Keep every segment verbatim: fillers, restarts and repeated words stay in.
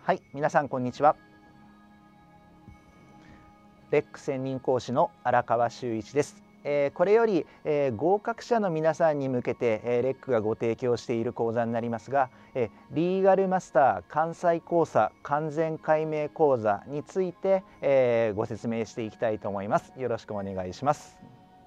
はい、皆さんこんにちは。レック専任講師の荒川修一です。えー、これより、えー、合格者の皆さんに向けて、えー、レックがご提供している講座になりますが、えー、リーガルマスター関西講座完全解明講座について、えー、ご説明していきたいと思います。よろしくお願いします。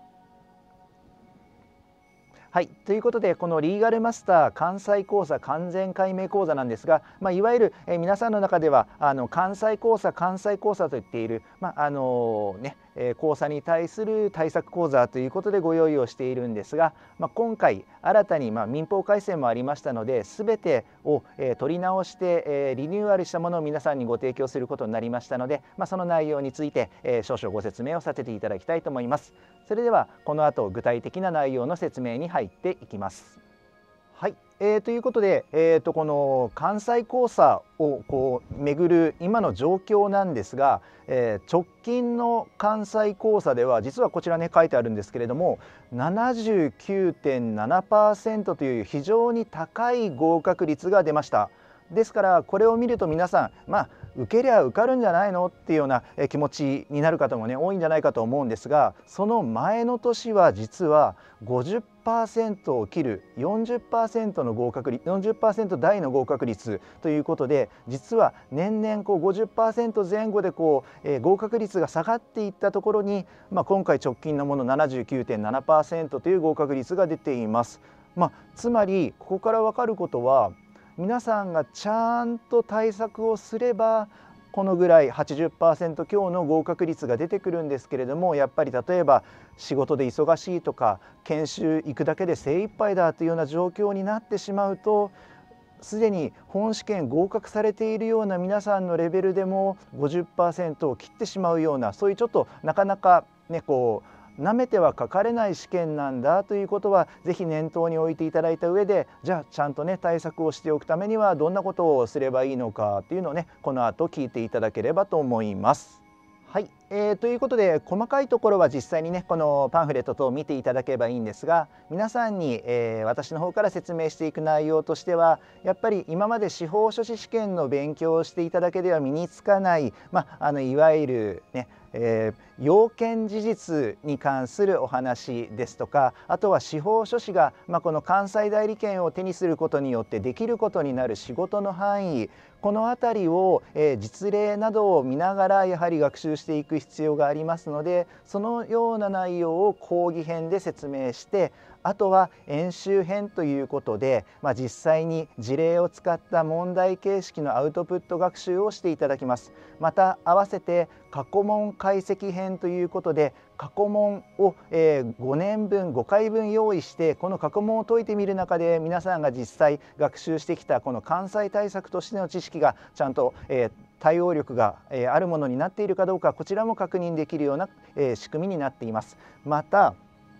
はい、ということでこのリーガルマスター関西講座完全解明講座なんですが、まあ、いわゆる、えー、皆さんの中ではあの関西講座関西講座と言っている、まああのねえー、講座に対する対策講座ということでご用意をしているんですが、まあ、今回新たに、まあ、民法改正もありましたので全てを、えー、取り直して、えー、リニューアルしたものを皆さんにご提供することになりましたので、まあ、その内容について、えー、少々ご説明をさせていただきたいと思います。それではこの後具体的な内容の説明に入っていきます。はい、えー、ということで、えー、とこの関西交差をこう巡る今の状況なんですが、えー、直近の関西交差では実はこちらね書いてあるんですけれども ななじゅうきゅうてんななパーセント という非常に高い合格率が出ました。ですからこれを見ると皆さんまあ受けりゃ受かるんじゃないのっていうような気持ちになる方もね多いんじゃないかと思うんですが、その前の年は実は ごじゅっパーセント を切る よんじゅっパーセント の合格率 よんじゅっパーセント 台の合格率ということで、実は年々こう ごじゅっパーセント 前後でこう、えー、合格率が下がっていったところに、まあ、今回直近のもの ななじゅうきゅうてんななパーセント という合格率が出ています。まあ、つまりここから分かることは、皆さんがちゃんと対策をすればこのぐらい はちじゅっパーセント 強の合格率が出てくるんですけれども、やっぱり例えば仕事で忙しいとか研修行くだけで精一杯だというような状況になってしまうと、すでに本試験合格されているような皆さんのレベルでも ごじゅっパーセント を切ってしまうような、そういうちょっとなかなかねこうなめてはかかれない試験なんだということはぜひ念頭に置いていただいた上で、じゃあちゃんとね対策をしておくためにはどんなことをすればいいのかというのをねこの後聞いていただければと思います。はい、えー、ということで細かいところは実際にねこのパンフレット等を見ていただければいいんですが、皆さんに、えー、私の方から説明していく内容としては、やっぱり今まで司法書士試験の勉強をしていただけでは身につかない、まあ、あのいわゆるねえー、要件事実に関するお話ですとか、あとは司法書士が、まあ、この関西代理権を手にすることによってできることになる仕事の範囲、この辺りを、えー、実例などを見ながらやはり学習していく必要がありますので、そのような内容を講義編で説明して、あとは演習編ということで、まあ、実際に事例を使った問題形式のアウトプット学習をしていただきます。また合わせて過去問解析編ということで、過去問を、えー、ごねんぶんごかいぶん用意して、この過去問を解いてみる中で皆さんが実際学習してきたこの関西対策としての知識がちゃんと、えー対応力があるものになっているかどうか、こちらも確認できるような仕組みになっています。また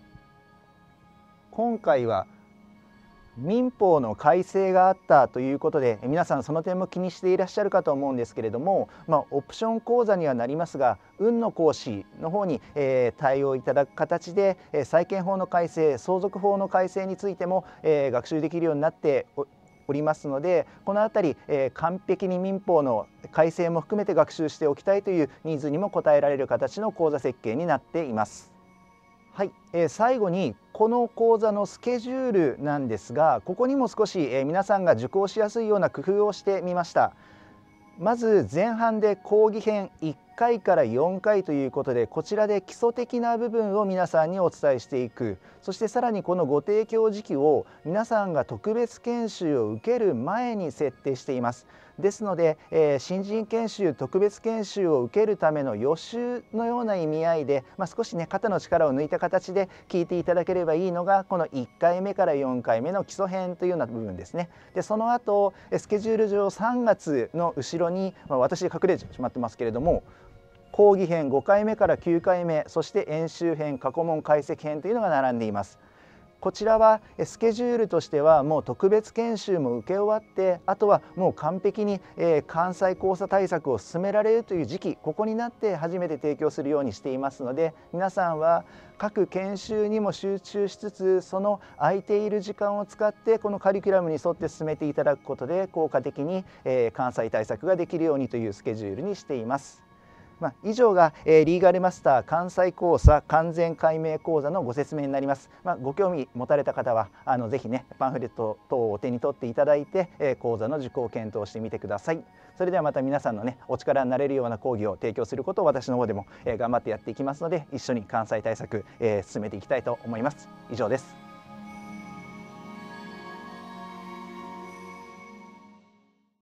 今回は民法の改正があったということで、皆さんその点も気にしていらっしゃるかと思うんですけれども、まあ、オプション講座にはなりますが、運の講師の方に、えー、対応いただく形で、えー、債権法の改正、相続法の改正についても、えー、学習できるようになっておりますので、このあたり、えー、完璧に民法の改正も含めて学習しておきたいというニーズにも応えられる形の講座設計になっています。はい、えー、最後にこの講座のスケジュールなんですが、ここにも少し、えー、皆さんが受講しやすいような工夫をしてみました。まず前半で講義編いっかいからよんかいということで、こちらで基礎的な部分を皆さんにお伝えしていく。そしてさらにこのご提供時期を皆さんが特別研修を受ける前に設定しています。ですので、えー、新人研修特別研修を受けるための予習のような意味合いで、まあ、少しね肩の力を抜いた形で聞いていただければいいのが、このいっかいめからよんかいめの基礎編というような部分ですね。でその後スケジュール上さんがつの後ろに、まあ、私隠れてしまってますけれども、講義編ごかいめからきゅうかいめ、そして演習編過去問解析編というのが並んでいます。 こちらはスケジュールとしてはもう特別研修も受け終わって、あとはもう完璧に関西交差対策を進められるという時期、ここになって初めて提供するようにしていますので、皆さんは各研修にも集中しつつ、その空いている時間を使ってこのカリキュラムに沿って進めていただくことで効果的に関西対策ができるようにというスケジュールにしています。まあ、以上が、えー、リーガルマスター関西交差完全解明講座のご説明になります。まあ、ご興味持たれた方はあのぜひねパンフレット等をお手に取っていただいて、えー、講座の受講を検討してみてください。それではまた皆さんのねお力になれるような講義を提供することを私の方でも、えー、頑張ってやっていきますので、一緒に関西対策、えー、進めていきたいと思います。以上です。